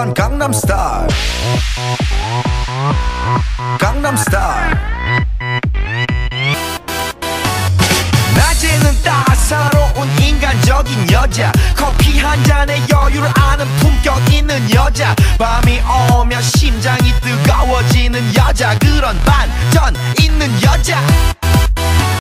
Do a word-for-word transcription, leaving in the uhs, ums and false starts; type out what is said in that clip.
힙합한 강남스타일 강남스타일. 낮에는 따사로운 인간적인 여자, 커피 한 잔에 여유를 아는 품격 있는 여자, 밤이 오면 심장이 뜨거워지는 여자, 그런 반전 있는 여자.